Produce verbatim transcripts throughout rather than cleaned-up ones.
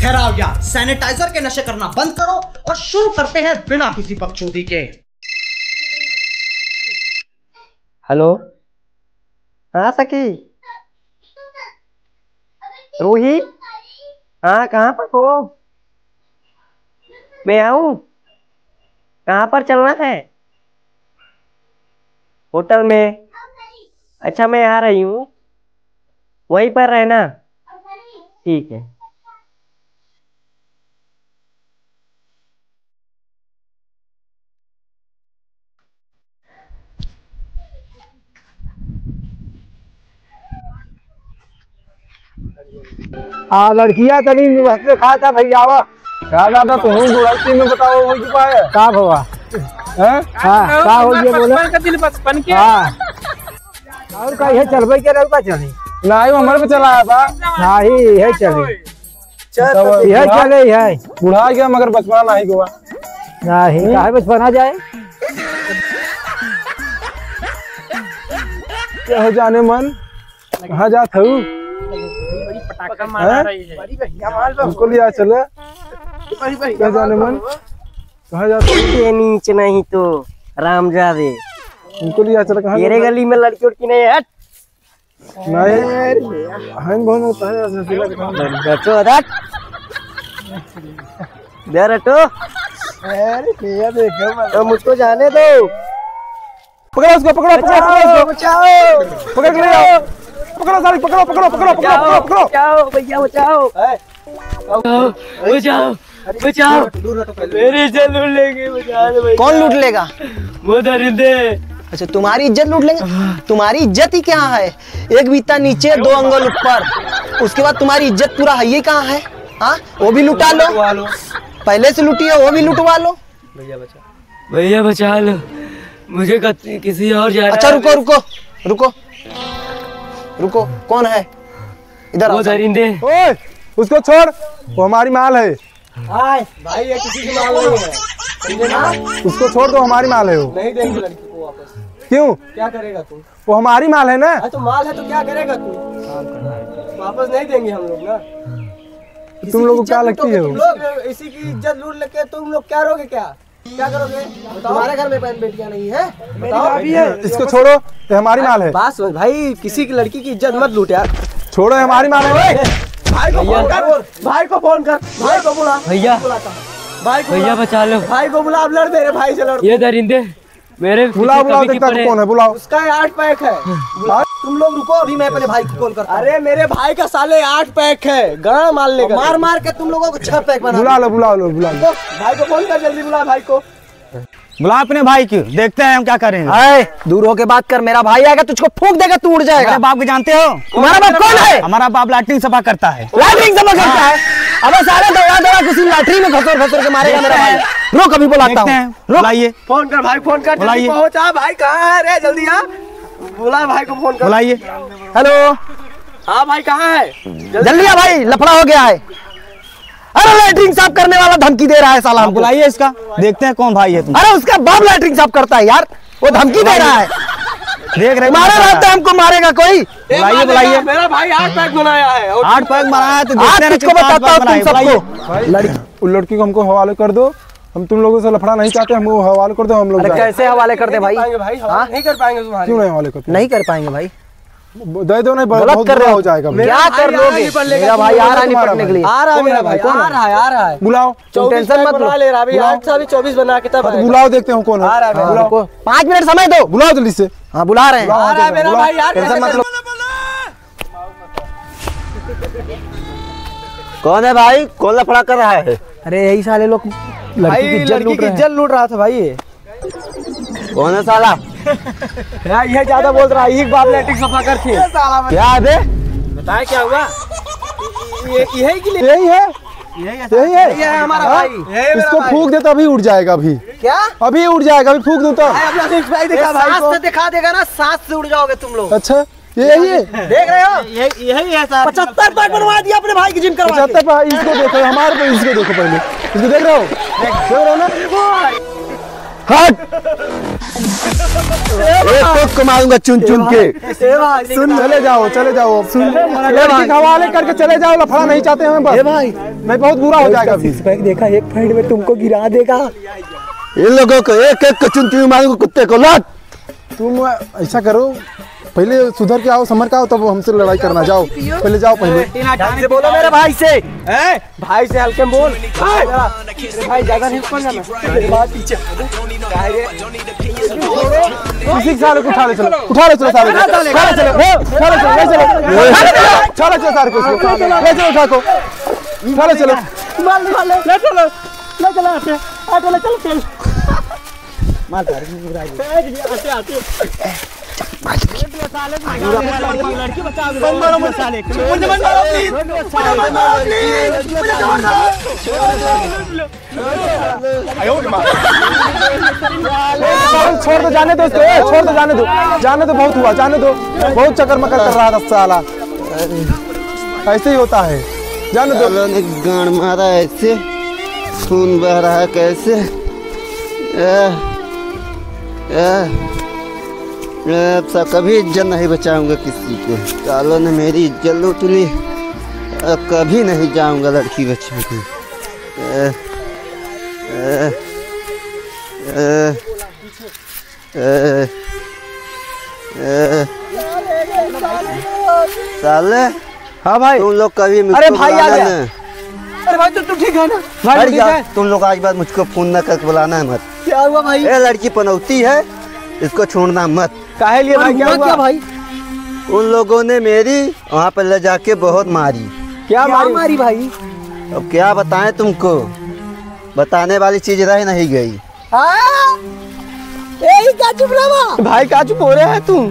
ठहराओ यार, सैनिटाइजर के नशे करना बंद करो और शुरू करते हैं बिना किसी बकचोदी के। हेलो, हाँ सखी, रूही, हाँ कहाँ पर हो? मैं आऊं? कहाँ पर चलना है? होटल में? अच्छा मैं आ रही हूँ, वहीं पर रहना। ठीक है। हाँ लड़कियां तनी हंसते खाता भैया आवा क्या दादा तो हूँ गुड़ती में बताओ हो चुका है का भवा हैं हां का हो गया बोला बचपन का दिल बचपन के हां और का है चलबे के रहू का चली नहीं हमर पे चला बा नहीं है चले चल ये चले है बुढ़ा गया मगर बचपना नहीं गोवा नहीं काहे बचपना जाए क्या हो जाने मन कहां जात हूं पटाखा मार रही है बड़ी भैया माल हमको लिया चले बड़ी भैया जाने मन कहां जाते के नीचे नहीं तो रामजादे हमको लिया चले कहां तेरे गली में लड़की उड़की नहीं हट नहीं हम बहुत होता है ऐसे सिला के बच्चों हट दे रटो अरे भैया देखो तो मुझको जाने दो पकड़ो उसको पकड़ो पकड़ो बचाओ पकड़ ले आओ पकड़ो साली पकड़ो पकड़ो पकड़ो पकड़ो पकड़ो बचाओ भैया बचाओ बचाओ बचाओ मेरी इज्जत लूट लेंगे बचाओ कौन लूट लेगा वो दरिंदे अच्छा तुम्हारी इज्जत लूट लेंगे तुम्हारी इज्जत ही क्या है एक बीता नीचे दो अंगल ऊपर उसके बाद तुम्हारी इज्जत पूरा है ये कहाँ है हाँ वो भी लुटा लो पहले से लुटी है वो भी लुटवा लो भैया बचा भैया बचा लो मुझे किसी और जा अच्छा रुको रुको रुको रुको कौन है इधर वो दरिंदे ओए उसको छोड़ वो हमारी माल है हाय भाई ये किसी की माल नहीं है समझे ना उसको छोड़ दो हमारी माल है वो नहीं देंगे लड़की को वापस क्यों क्या करेगा तू वो हमारी माल है ना तो माल है तो क्या करेगा तू वापस नहीं देंगे हम लोग ना तुम लोगों को क्या लगती है वो लोग इसी की इज्जत लूट लेके तुम लोग क्या करोगे क्या क्या करोगे तुम्हारे घर में बहन बेटियां नहीं है बताओ है इसको छोड़ो ये हमारी माल है बस भाई किसी की लड़की की इज्जत मत लूट यार छोड़ो हमारी माल है भाई को फोन कर भाई को फोन कर भाई को बुला भैया भाई को भैया बचा लो भाई को बुला अब लड़ मेरे भाई से लड़ ये दरिंदे मेरे बुलाओ बुलाओ देखता कौन है बुलाओ उसका आठ पैक है तुम लोग रुको अभी मैं अपने भाई को कॉल करता हूं अरे मेरे भाई का साले आठ पैक है गाना मार लेगा मार मार के तुम लोगों को छह पैक बना बुला लो बुला लो बुला लो भाई को फोन कर जल्दी बुला भाई को बुला अपने भाई की देखते हैं हम क्या करेंगे आए दूर होके बात कर मेरा भाई आएगा तुझको फूंक देगा तू उड़ जाएगा मेरे बाप को जानते हो तुम्हारा बाप कौन है हमारा बाप लैट्रिन सफा करता है लैट्रिन सफा करता है अबे सारे दौड़ा दौड़ा किसी लैट्रिन में घसर घसर के मारेगा मेरा भाई रुक अभी बुलाता हूं बुलाइए फोन कर भाई फोन कर जल्दी पहुंचा भाई कहां है रे जल्दी आ बुला भाई को फोन कर बुलाइए हेलो हां भाई कहां है जल्दी आ भाई लफड़ा हो गया है अरे लैट्रिन साफ करने वाला धमकी दे रहा है साला बुलाइए इसका देखते हैं कौन भाई है तुम अरे उसका बाप लैट्रिन साफ करता है यार वो धमकी दे रहा है देख रहे मारे रहता है हमको मारेगा कोई बुलाइए बुलाइए मेरा भाई आठ पैक बनाया है आठ पैक बनाया है तो देखते हैं किसको बताता हूं तुम सबको लड़की उस लड़की को हमको हवाले कर दो हम तुम लोगों से लफड़ा नहीं चाहते हमको हवाले कर दो हम लोग कैसे हवाले कर दे भाई नहीं कर पाएंगे तुम्हारे क्यों नहीं हवाले करते नहीं कर पाएंगे भाई दे दो नहीं बहुत कर रहे हो जाएगा क्या कर लोगे मेरा भाई आ रहा है निपटने के लिए आ रहा है मेरा भाई आ रहा है आ रहा है बुलाओ तुम टेंशन मत लो ले रहा अभी आठ से अभी चौबीस बना के तब बुलाओ देखते हैं कौन है आ रहा है बुलाओ पाँच मिनट समय दो बुलाओ जल्दी से हाँ बुला रहे हैं आ रहा है मेरा भाई यार टेंशन मत लो कौन है भाई कौन लफड़ा कर रहा है अरे यही साले लोग लड़की की इज्जत लूट रहा था भाई ये कौन है साला यार ये ज्यादा बोल रहा है एक बाप लैट्रिन सफा करती है क्या है बताए क्या हुआ ये यही के लिए यही है यही है ये है हमारा भाई इसको फूंक दे तो अभी उड़ जाएगा अभी क्या अभी उड़ जाएगा अभी फूंक दूं तो भाई देखा भाई को दिखा देगा ना सांस से उड़ जाओगे तुम लोग अच्छा ये यही है देख रहे हो यही यही है सर पचहत्तर पैक बनवा दिया अपने भाई की जिम करवा पचहत्तर पे इसको देखो हमारे पे इसको देखो पहले इसको देख रहे हो देख रहे हो ना हट। एक को मारूंगा चुन चुन के। सुन, चले जाओ चले जाओ, सुन लड़की के हवाले करके चले जाओ, लफड़ा नहीं चाहते हैं बस। भाई मैं बहुत बुरा हो जाएगा। देखा एक फाइट में तुमको गिरा देगा। इन लोगों को एक एक को चुन चुन मारूंगा, कुत्ते को लौट। तुम ऐसा करो, पहले सुधर के आओ, समझ के आओ, तब हमसे लड़ाई करना। जाओ पहले जाओ, पहले ढंग से बोलो मेरे भाई से, हैं? भाई से हल्के में बोल। भाई ज्यादा नहीं पड़ जाना, पीछे किसी सारे को उठा ले चलो, उठा ले चलो सारे को, उठा ले चलो, उठा ले चलो, ले चलो, उठा ले चलो सारे को, ले चलो उठा को, उठा ले चलो, मार मार ले ले चलो, ले चलो आते आते ले चलो चल मार आते आते लड़की बचा दो, मारो मुझे साले, मुझे मत मारो प्लीज, मुझे मत मारो प्लीज, मुझे मत मारो। छोड़ दो, जाने दो इसको, ए, छोड़ दो, जाने दो, जाने दो, बहुत हुआ, जाने दो, बहुत चक्कर मकर कर रहा था साला, ऐसे ही होता है, जाने दो। ने गाड़ मारा ऐसे, खून बह रहा है कैसे। ए, ए, अब सब कभी इज्जत नहीं बचाऊंगा किसी को। कालो ने मेरी इज्जत लूट ली, अब कभी नहीं जाऊंगा लड़की बच्चे को। ए, ए, ए, ए, ए, साले हाँ भाई, तुम लोग कभी अरे भाई आ गया। ना। अरे भाई तू तू ठीक है ना भाई भाई? ठीक है, तुम लोग आज बाद मुझको फोन ना करके बुलाना है मत। क्या हुआ भाई? ये लड़की पनौती है, इसको छोड़ना मत। काहे लिए भाई? क्या हुआ भाई? उन लोगों ने मेरी वहाँ पर ले जाके बहुत मारी। क्या मारी मारी भाई? अब क्या बताएं तुमको, बताने वाली चीज रह नहीं गई। यही क्या चुप रहा भाई? क्या चुप हो रहे हैं तुम?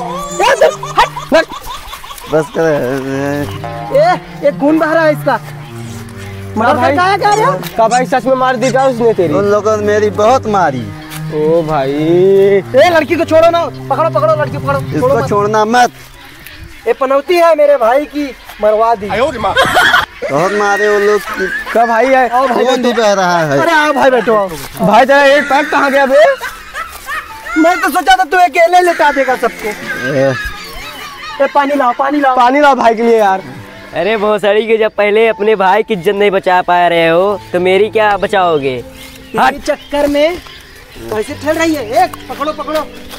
बस कर। ए, ये खून बह रहा है इसका। मार भाई क्या कह रहे हो? का भाई सच में मार दी क्या उसने तेरी? उन लोगों ने मेरी बहुत मारी। ओ भाई, ए लड़की को छोड़ो ना, पकड़ो पकड़ो लड़की पकड़ो, इसको छोड़ना मत। ये पनौती है मेरे भाई की, मरवा दी। बहुत मारे वो लोग। क्या भाई है? आओ भाई, खून भी बह रहा है। अरे आओ भाई बैठो आओ। भाई तेरा एक पैक कहाँ गया बे? मैं तो सोचा था तू अकेले लेटा देगा सबको। ए, ए पानी लाओ, पानी लाओ, पानी लाओ भाई के लिए यार। अरे भोसड़ी के जब पहले अपने भाई की इज्जत नहीं बचा पा रहे हो तो मेरी क्या बचाओगे? हट चक्कर में कैसे ठहर रही है? एक पकड़ो पकड़ो।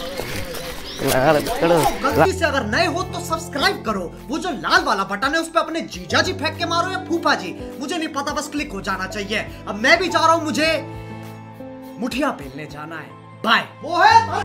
गलती से अगर नए हो तो सब्सक्राइब करो, वो जो लाल वाला बटन है उस पे अपने जीजा जी फेंक के मारो या फूफा जी, मुझे नहीं पता, बस क्लिक हो जाना चाहिए। अब मैं भी जा रहा हूँ, मुझे मुठिया पेलने जाना है। बाय। वो है